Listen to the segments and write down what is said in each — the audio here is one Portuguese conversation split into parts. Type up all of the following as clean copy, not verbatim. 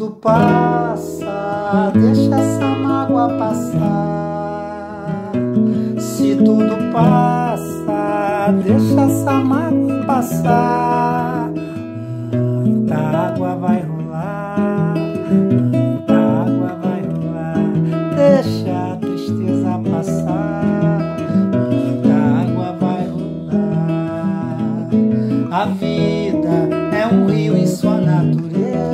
tudo passa, deixa essa mágoa passar. Se tudo passa, deixa essa mágoa passar. Muita água vai rolar, muita água vai rolar. Deixa a tristeza passar, muita água vai rolar. A vida é um rio em sua natureza.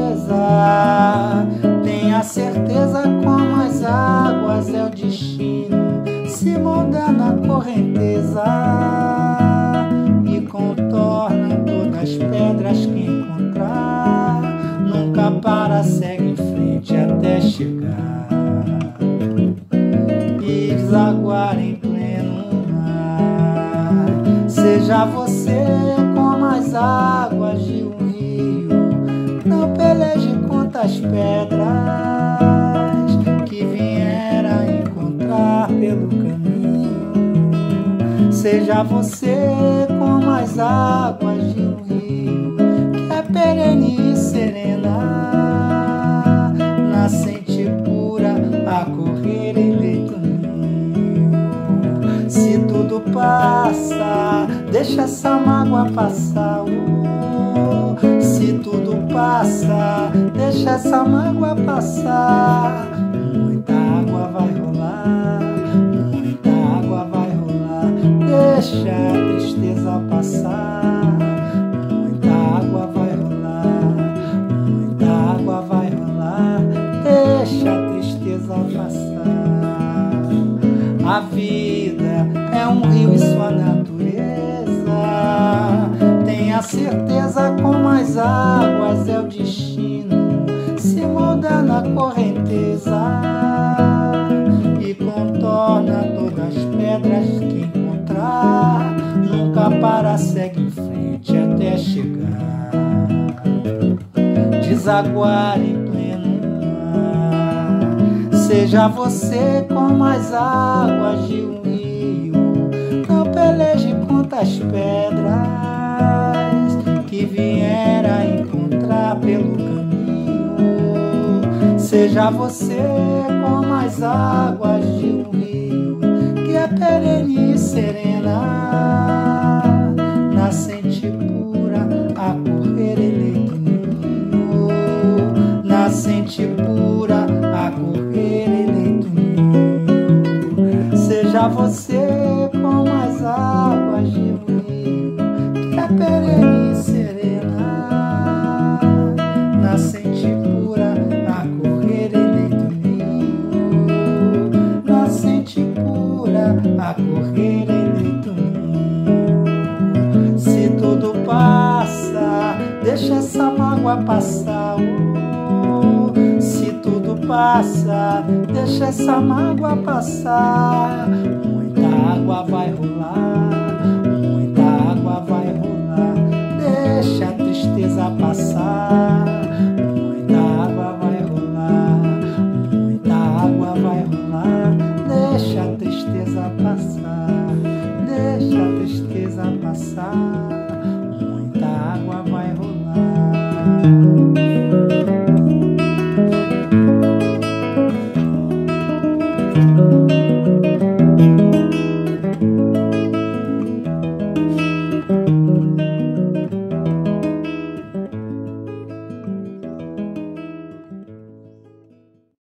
Tenha certeza, como as águas é o destino, se molda na correnteza e contorna todas as pedras que encontrar. Nunca para, segue em frente até chegar e desaguar em pleno mar. Seja você como as águas de um rio, não peleje contra as pedras que vier a encontrar pelo caminho. Seja você como as águas de um rio, que é perene e serena, nascente pura a correr em leito ninho. Se tudo passa, deixa essa mágoa passar. Se tudo passa, deixa essa mágoa passar. Muita água vai rolar, muita água vai rolar. Deixa a tristeza passar. Muita água vai rolar, muita água vai rolar. Deixa a tristeza passar. A vida é um rio em sua natureza. Tenha certeza, como as águas é o destino, se molda na correnteza e contorna todas as pedras que encontrar. Nunca para, segue em frente até chegar, desaguar em pleno mar. Seja você como as águas de um rio, não peleje contra as pedras que vier a encontrar pelo caminho. Seja você como as águas de um rio, que é perene e serena, nascente pura a correr em leito ninho. Nascente pura a correr em leito ninho. Seja você como as águas de um rio, que é perene e serena, nascente pura a correr em leito ninho. Nascente pura a correr em leito ninho. Se tudo passa, deixa essa mágoa passar. Se tudo passa, deixa essa mágoa passar. Muita água vai rolar, muita água vai rolar. Deixa a tristeza passar.